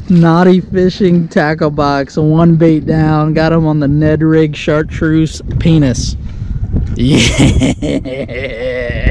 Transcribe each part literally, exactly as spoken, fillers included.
Naughty Fishing tackle box, one bait down. Got him on the Ned Rig Chartreuse Penis. Yeah.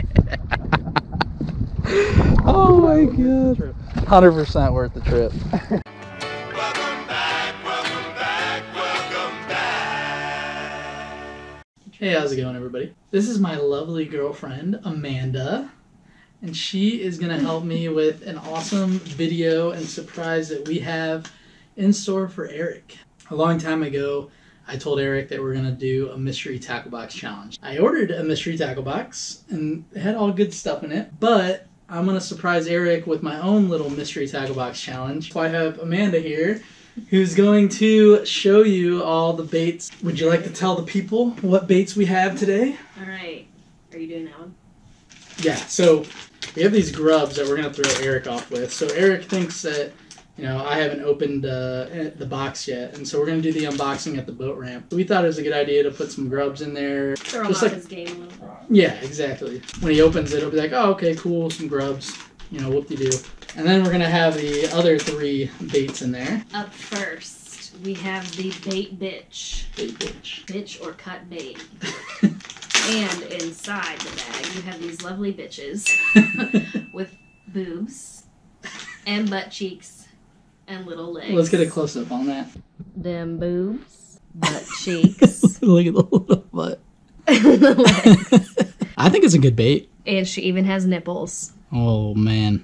Oh my god. one hundred percent worth the trip. Welcome back, welcome back, welcome back. Hey, how's it going, everybody? This is my lovely girlfriend, Amanda. And she is going to help me with an awesome video and surprise that we have in store for Eric. A long time ago, I told Eric that we're going to do a mystery tackle box challenge. I ordered a mystery tackle box and it had all good stuff in it, but I'm going to surprise Eric with my own little mystery tackle box challenge. So I have Amanda here, who's going to show you all the baits. Would you like to tell the people what baits we have today? All right. Are you doing that one? Yeah, so we have these grubs that we're going to throw Eric off with. So Eric thinks that, you know, I haven't opened uh, the box yet, and so we're going to do the unboxing at the boat ramp. We thought it was a good idea to put some grubs in there. Throw him just off like, his game a little bit. Yeah, exactly. When he opens it, he'll be like, oh, okay, cool, some grubs. You know, whoop-de-doo. And then we're going to have the other three baits in there. Up first, we have the bait bitch. Bait bitch. Bitch or cut bait. And inside the bag, you have these lovely bitches with boobs and butt cheeks and little legs. Let's get a close-up on that. Them boobs, butt cheeks. Look at the little butt. The legs. I think it's a good bait. And she even has nipples. Oh, man.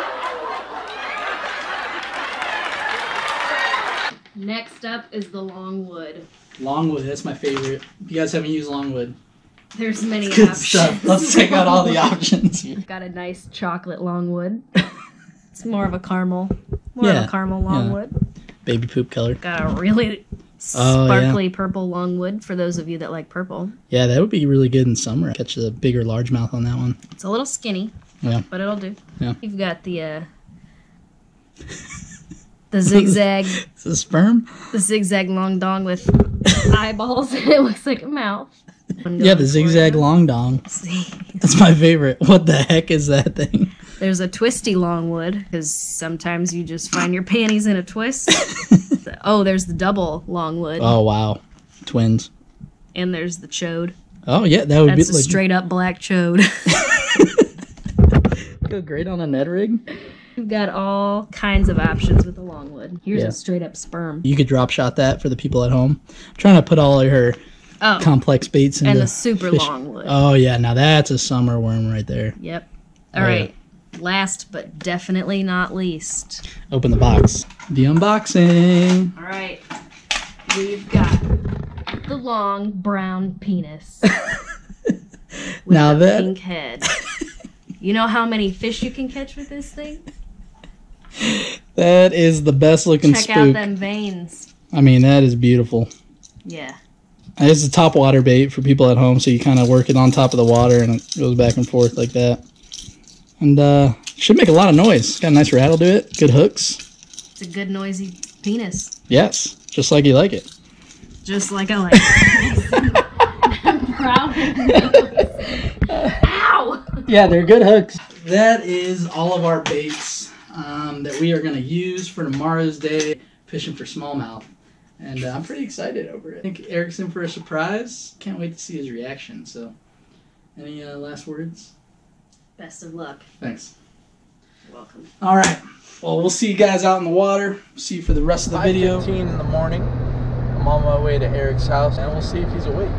Next up is the Longwood. Longwood, that's my favorite. If you guys haven't used Longwood, There's many it's good options. stuff. Let's check out all the options here. Got a nice chocolate Longwood. It's more of a caramel. More Yeah, of a caramel Longwood. Yeah. Baby poop color. Got a really Oh, sparkly yeah. purple Longwood for those of you that like purple. Yeah, that would be really good in summer. Catch the bigger largemouth on that one. It's a little skinny, Yeah. but it'll do. Yeah. You've got the uh, the zigzag, Is it sperm? the zigzag long dong with eyeballs. It looks like a mouth. Yeah, the zigzag long dong. See, That's my favorite. What the heck is that thing? there's a twisty Longwood because sometimes you just find your panties in a twist. Oh, there's the double Longwood, Oh, wow. Twins. and there's the chode. Oh, yeah, that would That's be a like, straight up black chode. go great on a Ned Rig. You've got all kinds of options with the Longwood. Here's Yeah. a straight up sperm. You could drop shot that for the people at home. I'm trying to put all of her Oh, complex baits into and the super fish. Longwood. Oh, yeah, now that's a summer worm right there. Yep. All Oh, right. Last but definitely not least. Open the box. The unboxing. All right. We've got the long brown penis with Now the that- pink head. You know how many fish you can catch with this thing? That is the best looking Check spook. out them veins. I mean, that is beautiful. Yeah. It's a top water bait for people at home, so you kind of work it on top of the water and it goes back and forth like that. And uh, should make a lot of noise. Got a nice rattle to it. Good hooks. It's a good noisy penis. Yes, just like you like it. Just like I like it. I'm proud of you. Ow! Yeah, they're good hooks. That is all of our baits um, that we are going to use for tomorrow's day fishing for smallmouth. And uh, I'm pretty excited over it. I think Eric's in for a surprise. Can't wait to see his reaction. So, any uh, last words? Best of luck. Thanks. You're welcome. All right. Well, we'll see you guys out in the water. See you for the rest of the video. five fifteen in the morning. I'm on my way to Eric's house, and we'll see if he's awake.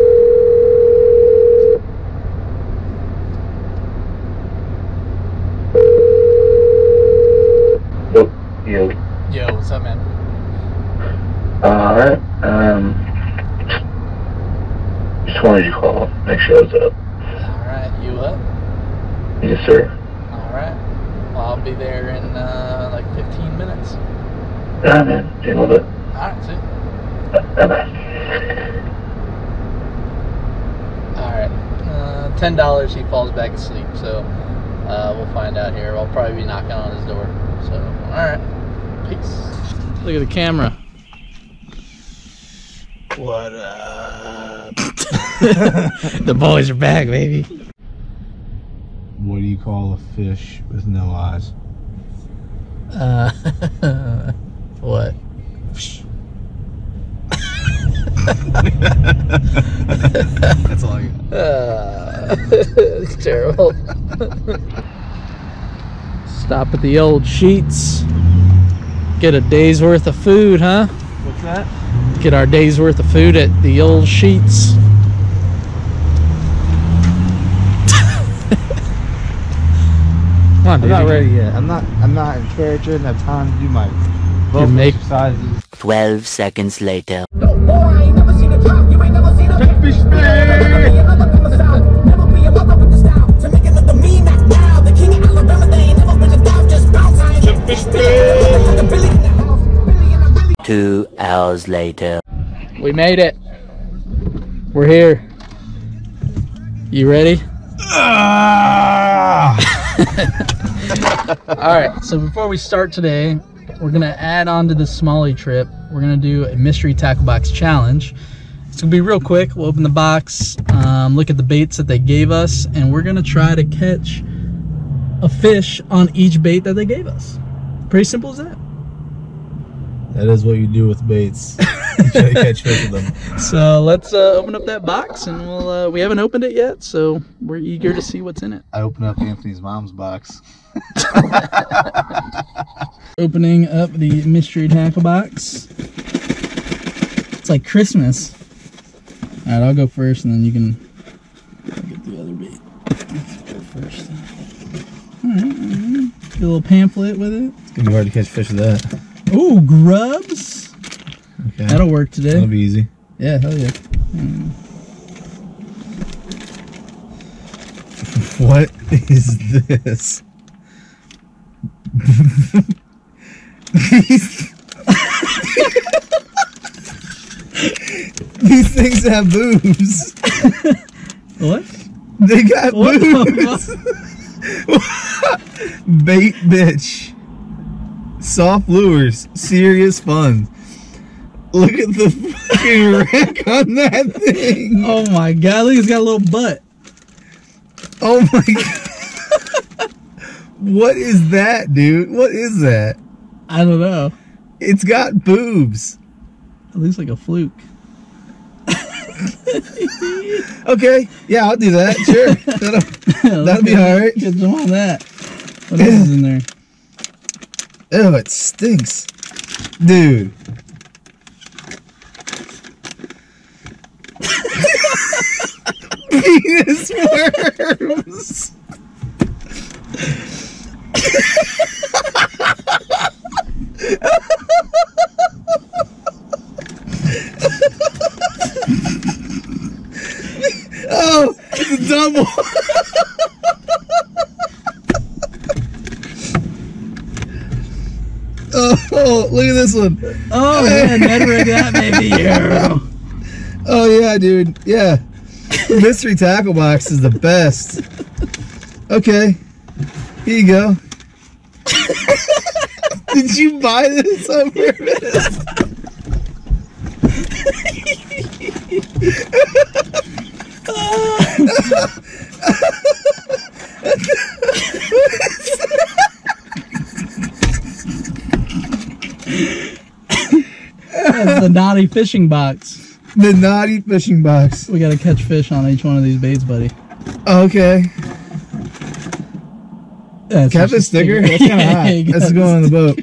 Yo, yo. Yo, what's up, man? Alright, um, just wanted you to call, make sure I was up. Alright, you up? Yes, sir. Alright. Well, I'll be there in uh, like fifteen minutes. Alright, man, see you in a little bit. Alright, see you. Bye-bye. Alright. Uh, ten dollars he falls back asleep, so uh, we'll find out here. I'll probably be knocking on his door. So, alright. Peace. Look at the camera. What up? The boys are back, baby. What do you call a fish with no eyes? Uh, It's terrible. Stop at the old Sheets. Get a day's worth of food, huh? What's that? Get our day's worth of food at the old Sheets. Come on, dude. I'm not ready yet. I'm not. I'm not in church. I didn't have time to do my vocal make- exercises. Twelve seconds later. Two hours later. We made it. We're here. You ready? Alright, so before we start today, we're gonna add on to the Smalley trip. We're gonna do a mystery tackle box challenge. It's gonna be real quick. We'll open the box, um, look at the baits that they gave us, and we're gonna try to catch a fish on each bait that they gave us. Pretty simple as that. That is what you do with baits. You try to catch fish with them. So let's uh, open up that box, and we'll. Uh, we haven't opened it yet, so we're eager to see what's in it. I opened up Anthony's mom's box. Opening up the mystery tackle box. It's like Christmas. All right, I'll go first, and then you can get the other bait. Let's go first. All right, all right. Get a little pamphlet with it. It's gonna be hard to catch fish with that. Ooh, grubs. Okay. That'll work today. That'll be easy. Yeah, hell yeah. Mm. What is this? these, these things have boobs. What? They got What boobs. Bait bitch. Soft lures. Serious fun. Look at the fucking rack on that thing. Oh my god, look, it's got a little butt. Oh my god. What is that, dude? What is that? I don't know. It's got boobs. It looks like a fluke. Okay, yeah, I'll do that. Sure. That'll, that'll be alright. Get some on that. What else is in there? Ew, it stinks. Dude. Penis worms. Oh, it's a double. Oh, look at this one. Oh yeah, never read that baby. Yeah. Oh yeah, dude. Yeah. Mystery tackle box is the best. Okay. Here you go. Did you buy this on purpose? That's the naughty fishing box. The naughty fishing box. We gotta catch fish on each one of these baits, buddy. Okay. That's Can I have just a a sticker? sticker. That's kind of Yeah, hot. you That's got going on the the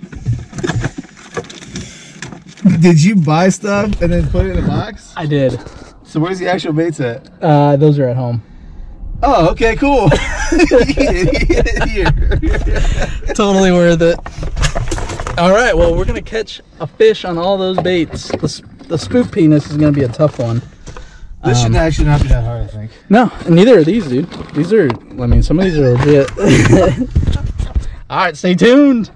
boat. Did you buy stuff and then put it in a box? I did. So where's the actual baits at? Uh, those are at home. Oh, okay, cool. Here. Totally worth it. All right, well, we're gonna catch a fish on all those baits. The, s- the spook penis is gonna be a tough one. This should Um, actually not be that hard, I think. No, and neither are these, dude. These are, I mean, some of these are legit. All right, stay tuned.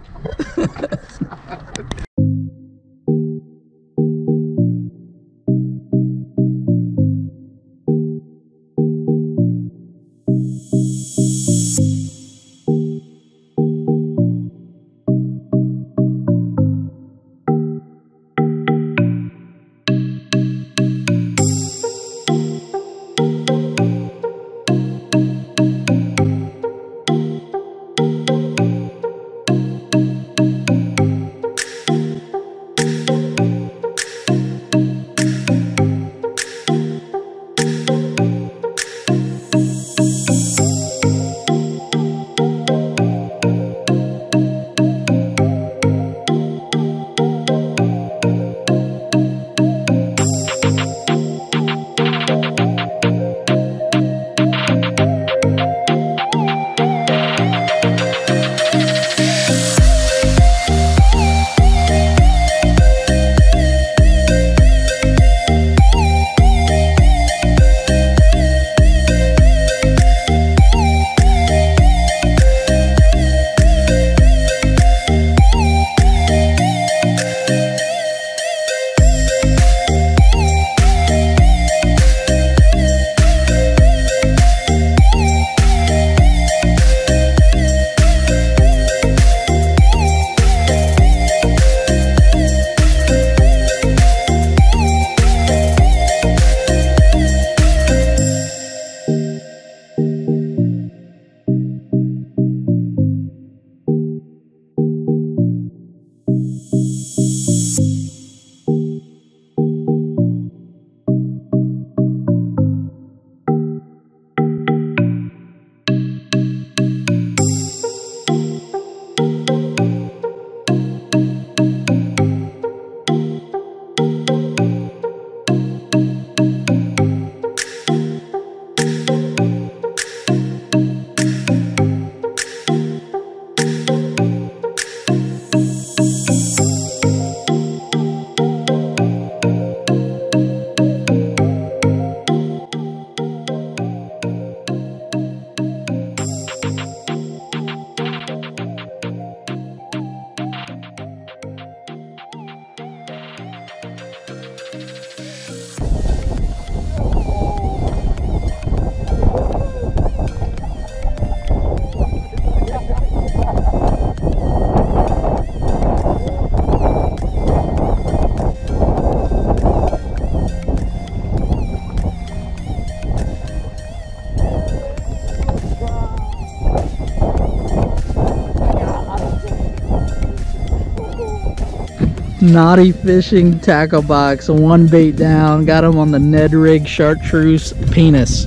Naughty Fishing tackle box, one bait down, got him on the Ned Rig Chartreuse Penis.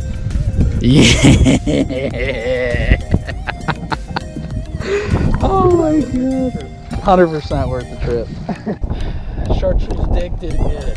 Yeah. Oh my god. one hundred percent worth the trip. Chartreuse dick did good.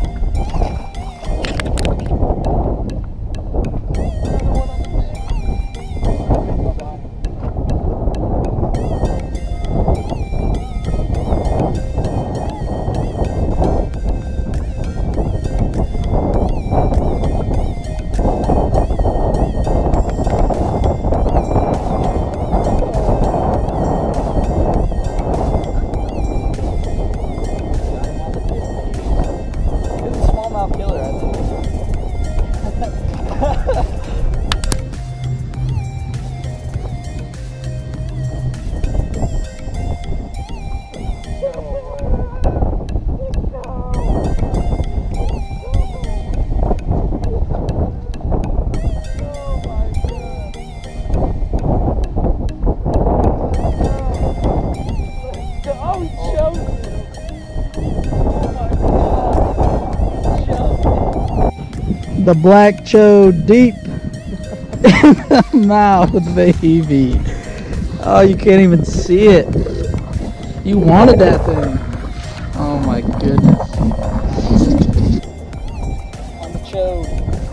The black chode deep in the mouth, baby. Oh, you can't even see it. You wanted that thing. Oh my goodness. On the chode.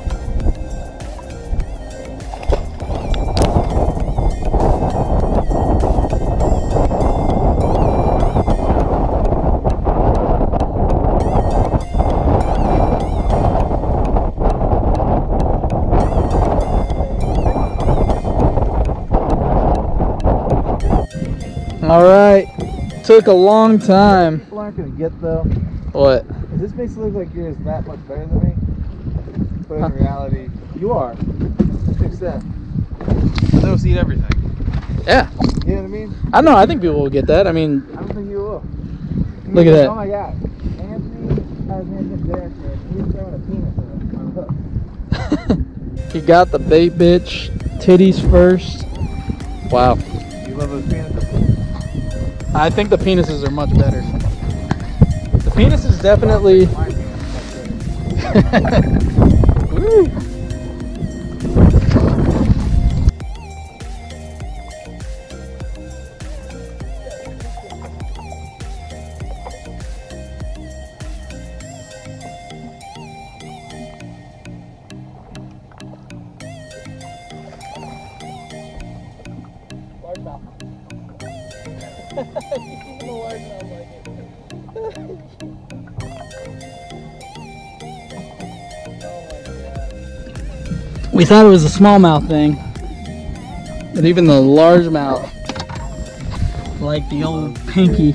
All right, took a long time. People aren't gonna get though. What? This makes it look like you're that much better than me, but in reality, you are. To an extent. But they'll see everything. Yeah. You know what I mean? I know. I think people will get that. I mean, I don't think you will. You look at like, that. Oh my god. Anthony has Anthony Derrick here. He's throwing a penis on a hook. he got the bait, bitch. Titties first. Wow. You love those penises? I think the penises are much better. The penis is definitely. My penis is much better. Woo. Large mouth. Even the large mouth like it. We thought it was a smallmouth thing, but even the largemouth, like the old pinky.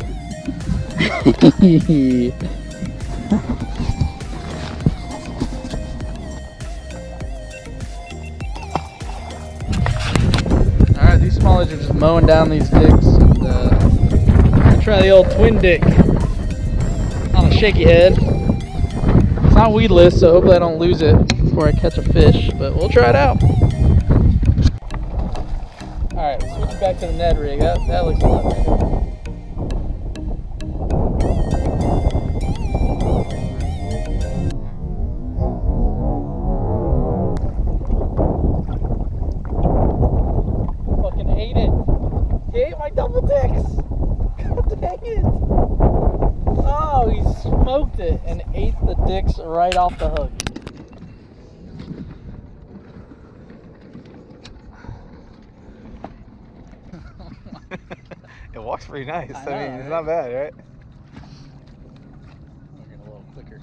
Alright, these smallies are just mowing down these dicks. And, uh, try the old twin dick on a shaky head. It's not weedless, so hopefully I don't lose it before I catch a fish, but we'll try it out. Alright, switch back to the Ned rig. That, that looks a lot better. Fucking ate it. He ate my double dicks. God dang it. Oh, he smoked it and ate the dicks right off the hook. It walks pretty nice. I I, know, mean, it's right? not bad, right? I'll get a little quicker.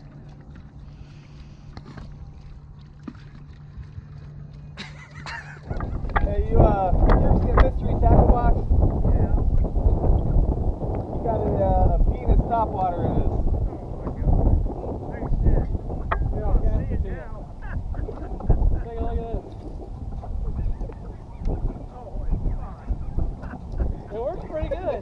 Hey, you, uh, you ever see a mystery tackle box? Yeah. You got a, uh, a penis topwater in it. Oh my god. Nice shit. Yeah, I see it now. Take a look at this. Oh my god. It works pretty good.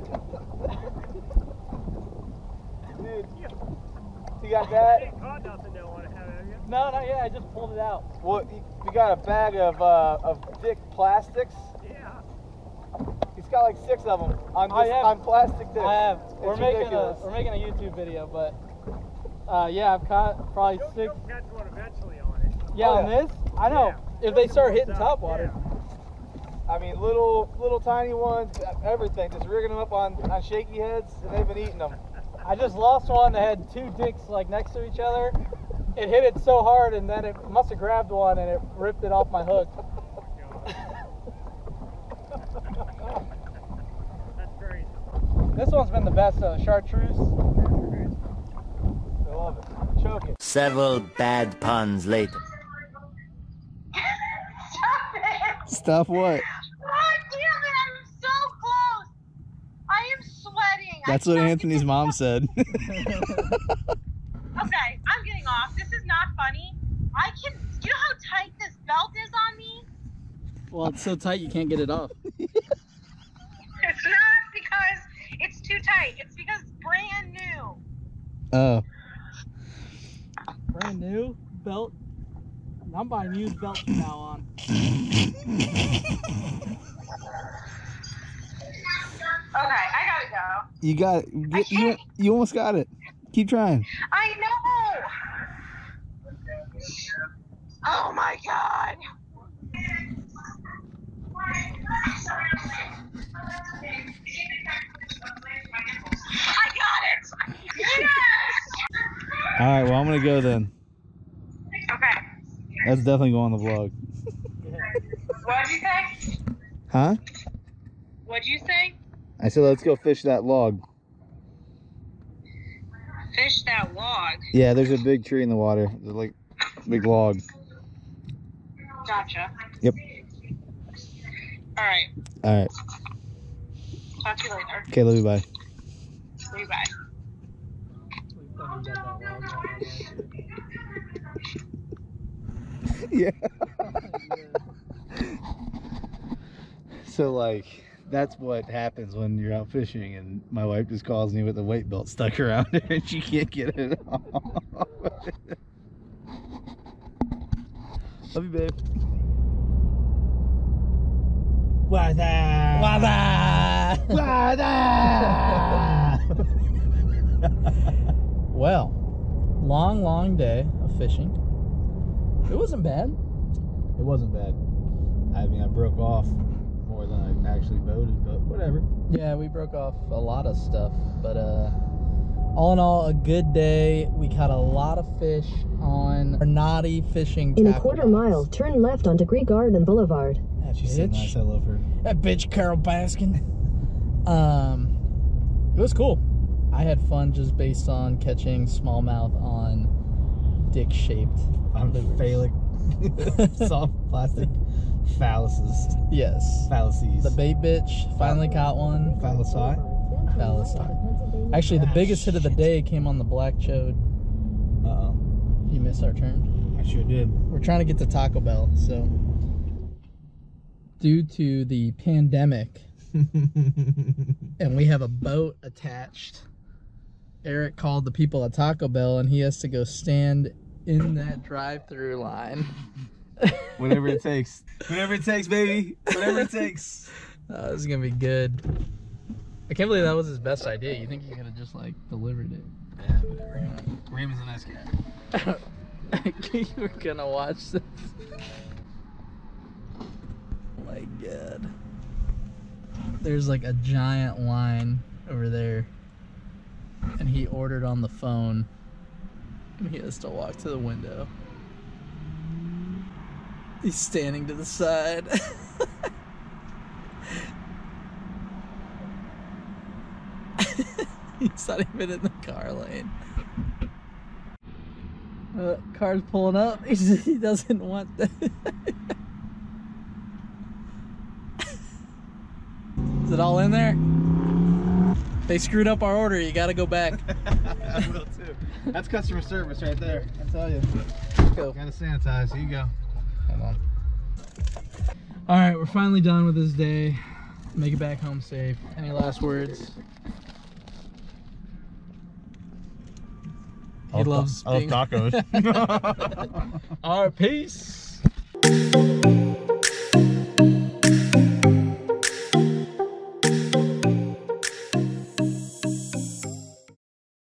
Dude, you got that? Caught nothing, don't want to have it, have you? No, not yet. I just pulled it out. Well, we got a bag of, uh, of dick plastics. Yeah. He's got like six of them on I this, have- on plastic discs. I have. It's We're making a ridiculous. we're making a YouTube video, but uh, yeah, I've caught probably You'll, six. you'll catch one eventually on it. Yeah, Oh, on yeah. this, I know. Yeah. If they start hitting Yeah. top water, I mean, little, little tiny ones, everything. Just rigging them up on, on shaky heads, and they've been eating them. I just lost one that had two dicks like next to each other. It hit it so hard, and then it must have grabbed one and it ripped it off my hook. That's crazy. This one's been the best uh, chartreuse. I love it. Choke it. Several bad puns later. Stop it! Stop what? God damn it, I'm so close! I am sweating. That's I what cannot Anthony's get mom this- said. Okay, I'm getting off. This is not funny. I can. You know how tight this belt is on me? Well, it's so tight you can't get it off. It's not because it's too tight. It's because it's brand new. Oh. Brand new belt. I'm buying used belts from now on. Okay, I gotta go. You got it. You, you, you almost got it. Keep trying. I know. Oh my god. I got it. Yes. All right, well, I'm going to go then. Okay. That's definitely going on the vlog. What'd you say? Huh? What'd you say? I said, let's go fish that log. Fish that log. Yeah, there's a big tree in the water. There's like a big log. Gotcha. Yep. All right. All right. Talk to you later. Okay, love you, bye. Love you, bye. Yeah. So, like, that's what happens when you're out fishing, and my wife just calls me with a weight belt stuck around her, and she can't get it off. Love you, babe. Wada! Wada! Wada! Well, long, long day of fishing. It wasn't bad. It wasn't bad. I mean, I broke off more than I actually boated, but whatever. Yeah, we broke off a lot of stuff, but uh, all in all, a good day. We caught a lot of fish on our naughty fishing. In a tackle quarter box. mile, turn left onto Greek Garden Boulevard. That She's so bitch. nice. I love her. That bitch, Carol Baskin. um, it was cool. I had fun just based on catching smallmouth on dick-shaped I'm lures. phallic, soft plastic phalluses. Yes. Fallacies. The bait bitch finally caught one. Phallusi. Phallusi. Actually, the biggest hit of the day came on the black chode. Uh-oh. You missed our turn. I sure did. We're trying to get to Taco Bell, so due to the pandemic and we have a boat attached, Eric called the people at Taco Bell and he has to go stand in that drive-through line. Whatever it takes. Whatever it takes, baby. Whatever it takes. Oh, this is gonna be good. I can't believe that was his best idea. You think he could have just like delivered it? Yeah, whatever. Raymond's a nice guy. You were gonna watch this. Oh my god. There's like a giant line over there. And he ordered on the phone. And he has to walk to the window. He's standing to the side. He's not even in the car lane. Uh, car's pulling up. He said he doesn't want that. Is it all in there? They screwed up our order. You gotta go back. I will too. That's customer service right there. I tell you. Go. Gotta sanitize. Here you go. Hold on. All right, we're finally done with this day. Make it back home safe. Any last words? He I love loves ta- I love being- tacos. All right, peace.